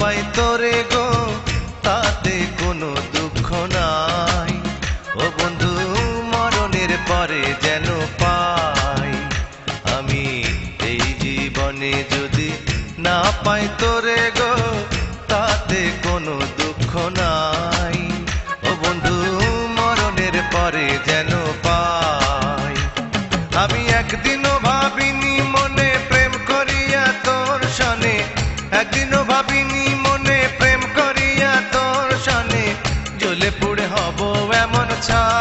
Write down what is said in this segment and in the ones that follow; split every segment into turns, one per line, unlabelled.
পাই তোরে গো তাতে কোনো দুঃখ নাই। ও বন্ধু মরণের পরে যেন পাই আমি এই জীবনে যদি না পাই তোরে গো তাতে কোনো দুঃখ নাই। ও বন্ধু মরণের পরে যেন পাই। আমি একদিনও ভাবিনি মনে প্রেম করিয়া তোর সনে, একদিনও ভাবিনি মনে প্রেম করিয়া তোর সনে জ্বলে পুড়ে হব এমন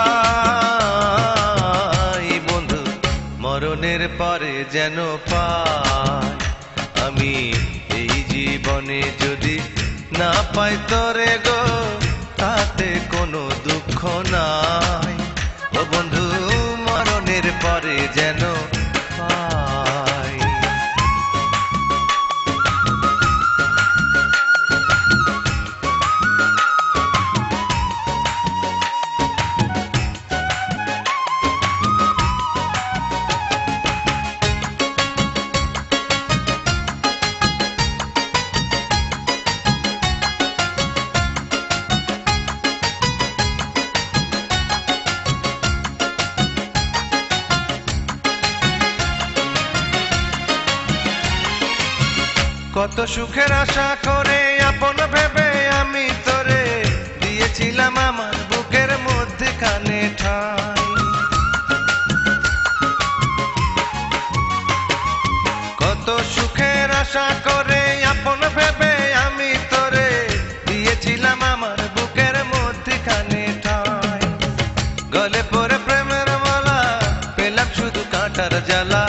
ছাই। বন্ধু মরণের পরে যেন পাই আমি এই জীবনে যদি না পাই তোরে গো তাতে কোনো দুঃখ নাই। ও বন্ধু মরণের পরে যেন পাই। কত সুখের আশা করে আপন ভেবে আমি তোরে দিয়েছিলাম আমার বুকের মধ্যখানে ঠাই। কত সুখের আশা করে আপন ভেবে আমি তোরে দিয়েছিলাম আমার বুকের মধ্যখানে ঠাই। গলে পরে প্রেমের মালা পেলাম শুধু কাঁটার জ্বালা,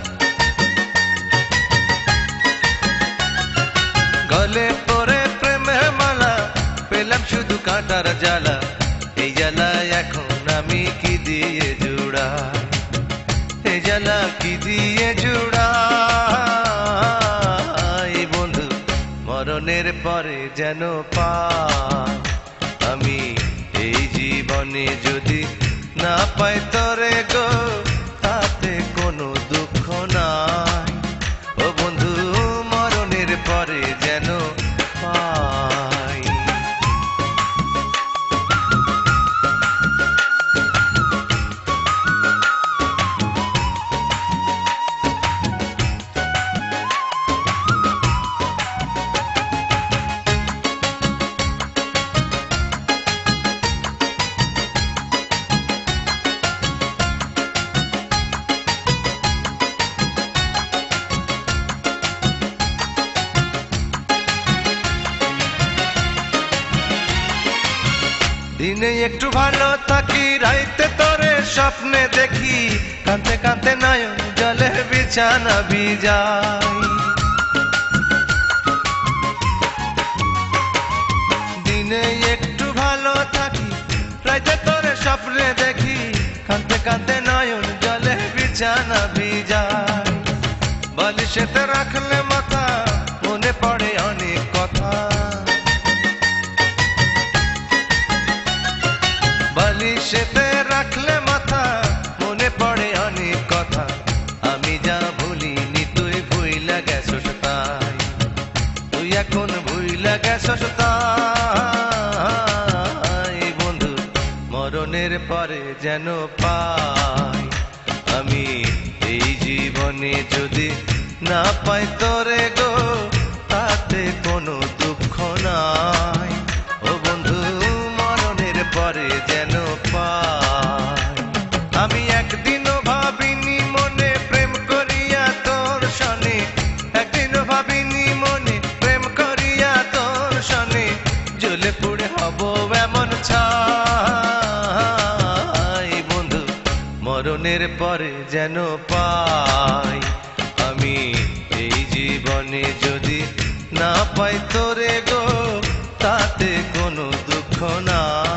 গলে পরে প্রেমের মালা পেলাম শুধু কাঁটার জ্বালা। এই জ্বালা এখন আমি কি দিয়ে জুড়াই, এই জ্বালা কি দিয়ে জুড়াই। বন্ধু মরণের পরে যেন পাই আমি এই জীবনে যদি না পাই তোরে গো তাতে কোনো দুঃখ নাই। ও বন্ধু মরণের পরে যেন পাই। দিনে একটু ভালো থাকি রাইতে তোরে স্বপ্নে দেখি, কাঁদতে কাঁদতে নয়ন জলে বিছানা ভিজাই। দিনে একটু ভালো থাকি রাইতে তোরে স্বপ্নে দেখি, কাঁদতে কাঁদতে নয়ন জলে বিছানা ভিজাই। বালিশেতে রাখলে মাথা মনে পড়ে অনেক কথা, বালিশেতে রাখলে মাথা মনে পড়ে অনেক কথা। আমি যা ভুলিনি তুই ভুইলা গেছস তাই, তুই এখন ভুইলা গেছস তাই। বন্ধু মরণের পরে যেন পাই আমি এই জীবনে যদি না পাই তোরে গো তাতে কোনো দুঃখ নাই। ও বন্ধু মরণের পরে যেন পাই। আমি একদিনও ভাবিনি মনে প্রেম করিয়া তোর সনে, একদিনও ভাবিনি মনে প্রেম করিয়া তোর সনে জ্বলে পুড়ে হব এমন ছাই। বন্ধু মরণের পরে যেন পাই আমি এই জীবনে যদি না পাই তোরে গো তাতে কোনো দুঃখ নাই।